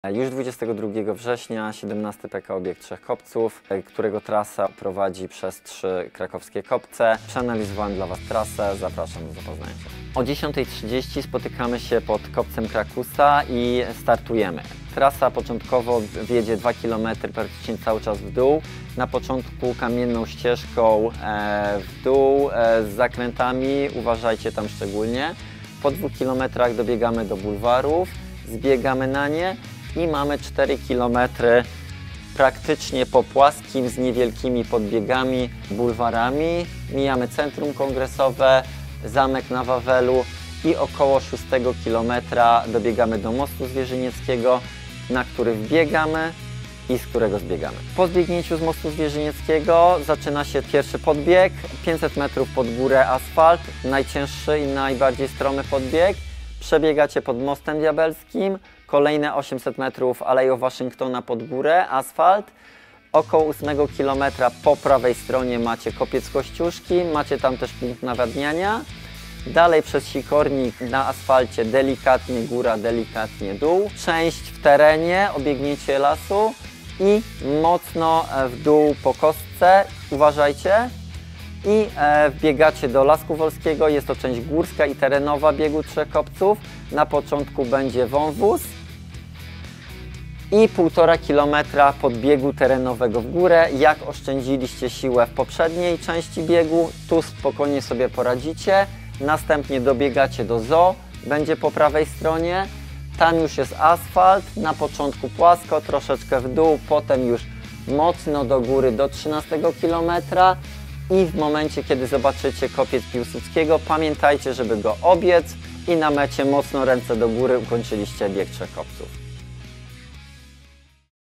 Już 22 września 17 PKO Bieg Trzech Kopców, którego trasa prowadzi przez 3 krakowskie kopce. Przeanalizowałem dla Was trasę, zapraszam do zapoznania się. O 10:30 spotykamy się pod kopcem Krakusa i startujemy. Trasa początkowo wiedzie 2 km praktycznie cały czas w dół. Na początku kamienną ścieżką w dół z zakrętami, uważajcie tam szczególnie. Po 2 km dobiegamy do bulwarów, zbiegamy na nie i mamy 4 km praktycznie po płaskim z niewielkimi podbiegami, bulwarami. Mijamy centrum kongresowe, zamek na Wawelu i około 6 km dobiegamy do mostu zwierzynieckiego, na który wbiegamy i z którego zbiegamy. Po zbiegnięciu z mostu zwierzynieckiego zaczyna się pierwszy podbieg, 500 metrów pod górę asfalt, najcięższy i najbardziej stromy podbieg. Przebiegacie pod mostem diabelskim, kolejne 800 metrów Aleją Waszyngtona pod górę, asfalt. Około 8 km po prawej stronie macie kopiec Kościuszki, macie tam też punkt nawadniania. Dalej przez Sikornik na asfalcie delikatnie góra, delikatnie dół. Część w terenie, obiegnięcie lasu i mocno w dół po kostce, uważajcie. I wbiegacie do Lasku Wolskiego, jest to część górska i terenowa biegu Trzech Kopców. Na początku będzie wąwóz i 1,5 km podbiegu terenowego w górę. Jak oszczędziliście siłę w poprzedniej części biegu, tu spokojnie sobie poradzicie. Następnie dobiegacie do zoo, będzie po prawej stronie. Tam już jest asfalt, na początku płasko, troszeczkę w dół, potem już mocno do góry do 13 km. I w momencie, kiedy zobaczycie kopiec Piłsudskiego, pamiętajcie, żeby go obiec i na mecie mocno ręce do góry ukończyliście bieg Trzech Kopców.